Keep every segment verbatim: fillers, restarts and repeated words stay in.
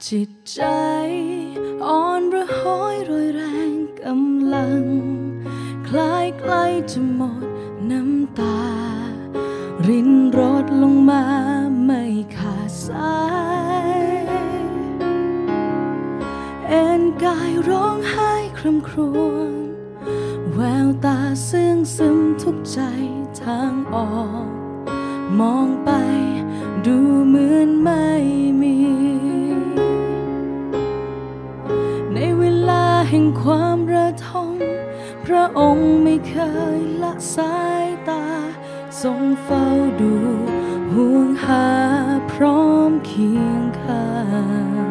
จิตใจอ่อนระหอยรอยแรงกำลังคล้ายใกล้จะหมดน้ำตารินรดลงมาไม่ขาดสายเอ็นกายร้องไห้คร่ำครวญแววตาซึ้งซึมทุกใจทางออกมองไปดูเหมือนไม่มีในเวลาแห่งความระทมพระองค์ไม่เคยละสายตาทรงเฝ้าดูห่วงหาพร้อมเคียงข้าง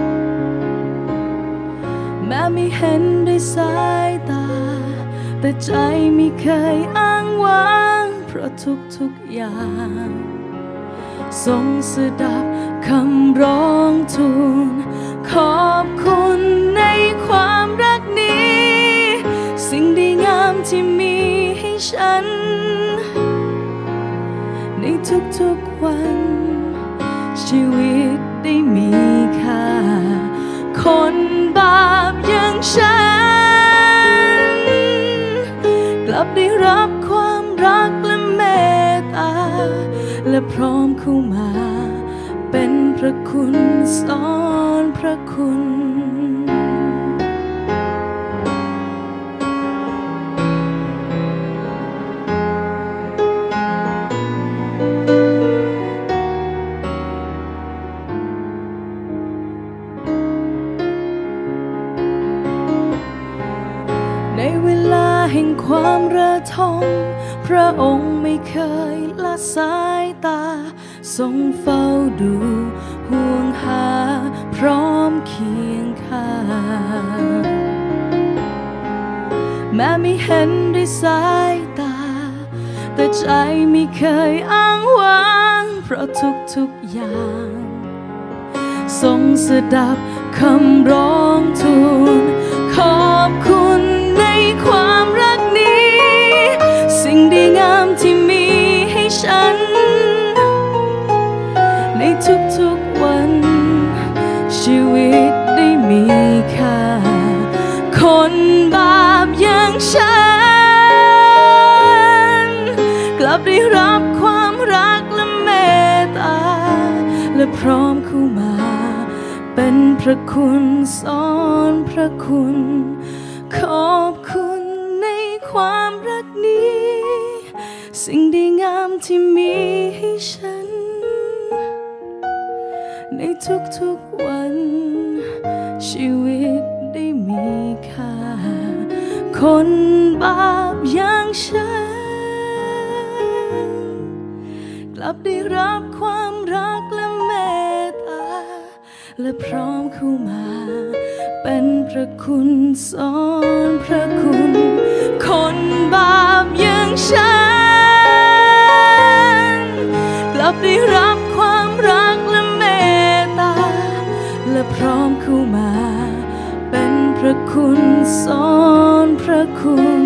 แม้ไม่เห็นด้วยสายตาแต่ใจไม่เคยอ้างว้างเพราะทุกๆอย่างทรงสดับคำร้องทูลขอบคุณในความรักนี้สิ่งดีงามที่มีให้ฉันในทุกๆวันชีวิตได้มีค่าคนบาปอย่างฉันกลับได้รับความรักและเมตตาและพร้อมเข้ามาเป็นพระคุณสอนพระคุณในเวลาแห่งความระทมพระองค์ไม่เคยละสายตาทรงเฝ้าดูห่วงหาพร้อมเคียงข้างแม้ไม่เห็นด้วยสายตาแต่ใจไม่เคยอ้างว้างเพราะทุกๆอย่างทรงสดับคำร้องทูลขอบคุณในความรักนี้สิ่งดีงามที่มีให้ฉันในทุกๆวันชีวิตได้มีค่าคนบาปอย่างฉันกลับได้รับความรักและเมตตาและพร้อมเข้ามาเป็นพระคุณสอนพระคุณขอบคุณในความรักนี้สิ่งดีงามที่มีให้ฉันในทุกๆวันชีวิตได้มีค่าคนบาปอย่างฉันกลับได้รับความรักและเมตตาและพร้อมเข้ามาเป็นพระคุณสอนพระคุณคนบาปอย่างฉันกลับได้รับความรักและเมตตาและพร้อมเข้ามาเป็นพระคุณสอนพระคุณ